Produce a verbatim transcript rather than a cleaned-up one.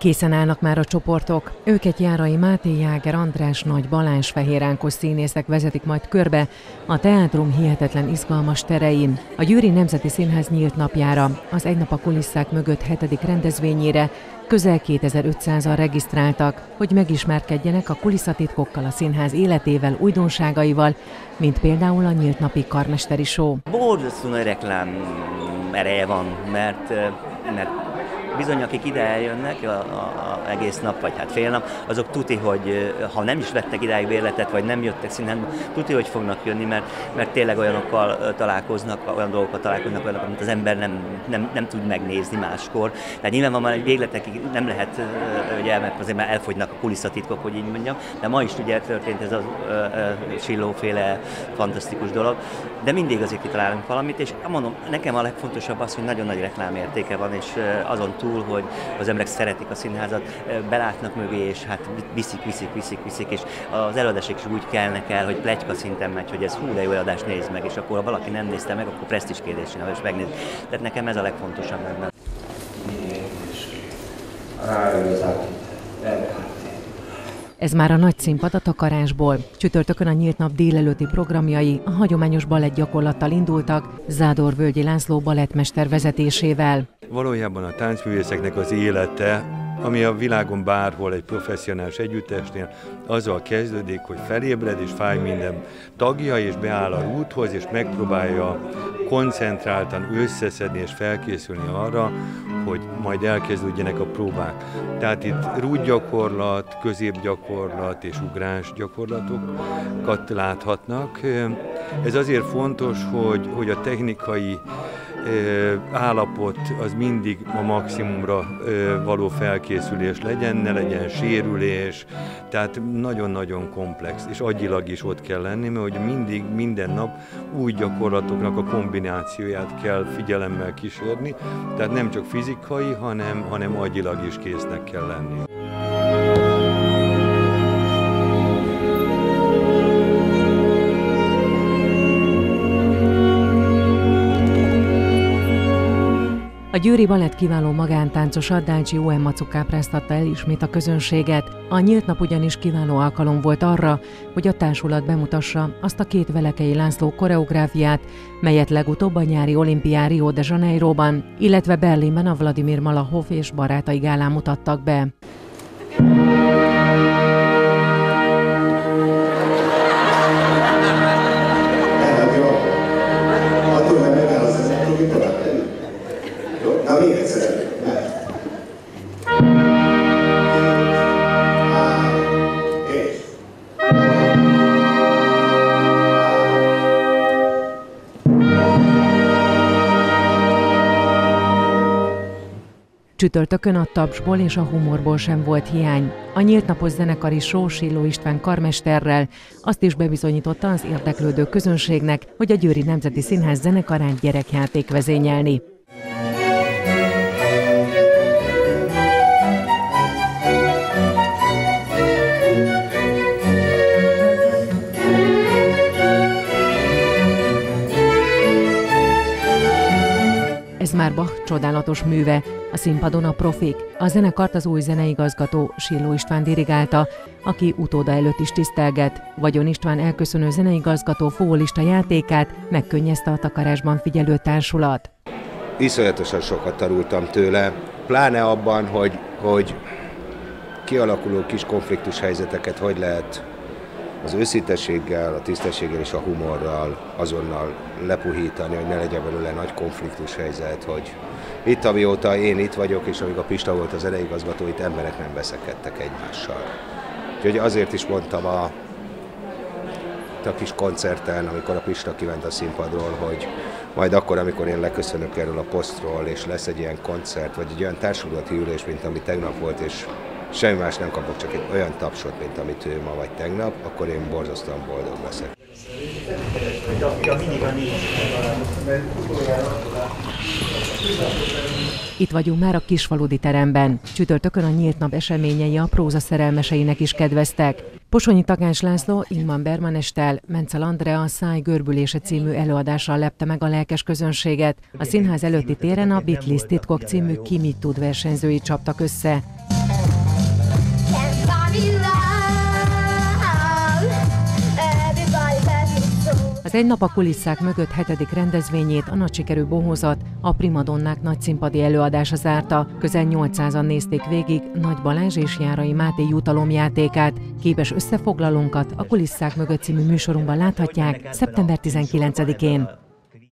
Készen állnak már a csoportok. Őket Járai Máté, Jáger András, Nagy Balázs, Fehér Ákos színészek vezetik majd körbe a teátrum hihetetlen izgalmas terein. A Győri Nemzeti Színház nyílt napjára, az Egy nap a kulisszák mögött hetedik rendezvényére közel kétezer-ötszázan regisztráltak, hogy megismerkedjenek a kulisszatitkokkal, a színház életével, újdonságaival, mint például a nyílt napi karmesteri show. Borzasztó nagy reklám ereje van, mert, mert bizony, akik ide eljönnek a, a, a egész nap, vagy hát fél nap, azok tuti, hogy ha nem is vettek idáig bérletet, vagy nem jöttek színházba, tuti, hogy fognak jönni, mert, mert tényleg olyanokkal találkoznak, olyan dolgokkal találkoznak, olyanok, amit az ember nem, nem, nem tud megnézni máskor. Tehát nyilvánvalóan egy végletekig nem lehet, ugye, mert azért már elfogynak a kulisszatitkok, hogy így mondjam, de ma is ugye történt ez a Sillóféle fantasztikus dolog, de mindig azért kitalálunk valamit, és mondom, nekem a legfontosabb az, hogy nagyon nagy reklámértéke van, és azon túl, hogy az emberek szeretik a színházat, belátnak mögé, és hát viszik, viszik, viszik, viszik, és az előadások is úgy kelnek el, hogy pletyka szinten megy, hogy ez hú, de jó előadást nézd meg, és akkor ha valaki nem nézte meg, akkor presztízs kérdés csinál, és megnéz. Tehát nekem ez a legfontosabb ebben. Ez már a nagy színpad a Takarásból. Csütörtökön a nyílt nap délelőtti programjai a hagyományos balettgyakorlattal indultak, Zádor-Völgyi László balettmester vezetésével. Valójában a táncművészeknek az élete, ami a világon bárhol egy professzionális együttesnél, azzal kezdődik, hogy felébred és fáj minden tagja, és beáll a rúdhoz, és megpróbálja koncentráltan összeszedni és felkészülni arra, hogy majd elkezdődjenek a próbák. Tehát itt rúdgyakorlat, középgyakorlat és ugrás gyakorlatokat láthatnak. Ez azért fontos, hogy, hogy a technikai állapot az mindig a maximumra való felkészülés legyen, ne legyen sérülés, tehát nagyon-nagyon komplex, és agyilag is ott kell lenni, mert hogy mindig, minden nap új gyakorlatoknak a kombinációját kell figyelemmel kísérni, tehát nem csak fizikai, hanem, hanem agyilag is késznek kell lenni. A győri balett kiváló magántáncosa Dácsi o em Macu kápráztatta el ismét a közönséget. A nyílt nap ugyanis kiváló alkalom volt arra, hogy a társulat bemutassa azt a két Velekei László koreográfiát, melyet legutóbb a nyári olimpián Rio de Janeiroban, illetve Berlinben a Vladimir Malahov és barátai gálán mutattak be. Na, még egyszer. Csütörtökön a tapsból és a humorból sem volt hiány. A nyílt napos zenekari show Silló István karmesterrel azt is bebizonyította az érdeklődő közönségnek, hogy a Győri Nemzeti Színház zenekarán gyerekjáték vezényelni. Ez már Bach csodálatos műve, a színpadon a profik. A zenekart az új zeneigazgató Silló István dirigálta, aki utóda előtt is tisztelget. Vagyon István elköszönő zeneigazgató fólista játékát megkönnyezte a Takarásban figyelő társulat. Iszonyatosan sokat tanultam tőle, pláne abban, hogy, hogy kialakuló kis konfliktus helyzeteket hogy lehet az őszintességgel, a tisztességgel és a humorral azonnal lepuhítani, hogy ne legyen belőle nagy konfliktus helyzet, hogy itt, amióta én itt vagyok, és amíg a Pista volt az zeneigazgató, itt emberek nem veszekedtek egymással. Úgyhogy azért is mondtam a, a kis koncerten, amikor a Pista kiment a színpadról, hogy majd akkor, amikor én leköszönök erről a posztról, és lesz egy ilyen koncert, vagy egy olyan társulati ülés, mint ami tegnap volt, és semmi más nem kapok, csak egy olyan tapsot, mint amit ő ma vagy tegnap, akkor én borzasztóan boldog leszek. Itt vagyunk már a Kisfaludy teremben. Csütörtökön a nyílt nap eseményei a próza szerelmeseinek is kedveztek. Pozsonyi Takács László Ingman Bermanestel, Mencel Andrea a Száj görbülése című előadással lepte meg a lelkes közönséget. A színház előtti téren a Beatles titkok című Ki mit tud versenyzői csaptak össze. Az Egy nap a kulisszák mögött hetedik rendezvényét a nagy sikerű Bohózat, a Primadonnák nagyszínpadi előadása zárta. Közel nyolcszázan nézték végig Nagy Balázs és Járai Máté jutalomjátékát. Képes összefoglalónkat a Kulisszák mögött című műsorunkban láthatják szeptember tizenkilencedikén.